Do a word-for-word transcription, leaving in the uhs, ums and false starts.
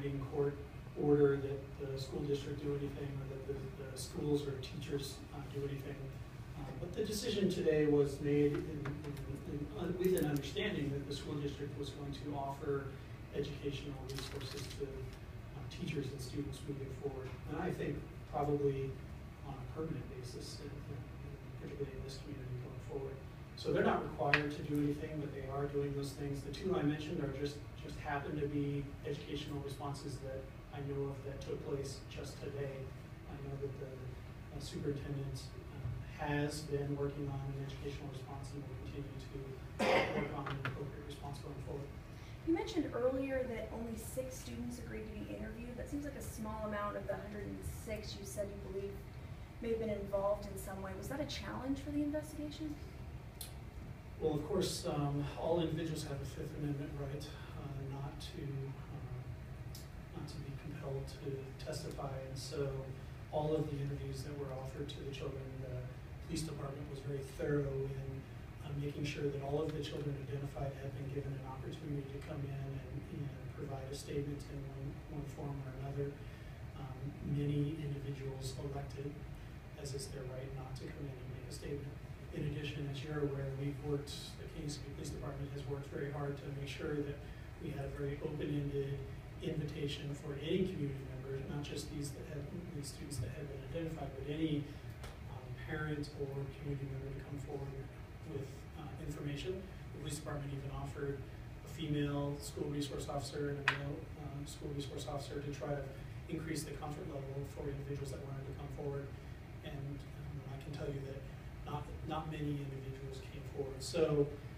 binding court order that the school district do anything, or that the, the schools or teachers uh, do anything. Uh, but the decision today was made in, in, in, uh, with an understanding that the school district was going to offer educational resources to uh, teachers and students moving forward. And I think probably on a permanent basis, in, in, particularly in this community going forward. So they're not required to do anything, but they are doing those things. The two I mentioned are just, just happen to be educational responses that I know of that took place just today. I know that the uh, superintendent uh, has been working on an educational response and will continue to work on an appropriate response going forward. You mentioned earlier that only six students agreed to be interviewed. That seems like a small amount of the one hundred six you said you believe may have been involved in some way. Was that a challenge for the investigation? Well, of course, um, all individuals have a Fifth Amendment right uh, not to uh, not to be compelled to testify, and so all of the interviews that were offered to the children, the police department was very thorough in uh, making sure that all of the children identified had been given an opportunity to come in and, and provide a statement in one, one form or another. Um, many individuals elected, as is their right, not to come in and make a statement. In addition, as you're aware, we've worked, the Canon City Police Department has worked very hard to make sure that we had a very open-ended invitation for any community member, not just these that have, these students that have been identified, but any um, parent or community member to come forward with uh, information. The police department even offered a female school resource officer and a male um, school resource officer to try to increase the comfort level for individuals that wanted to come forward. And um, I can tell you that Not, not many individuals came forward. So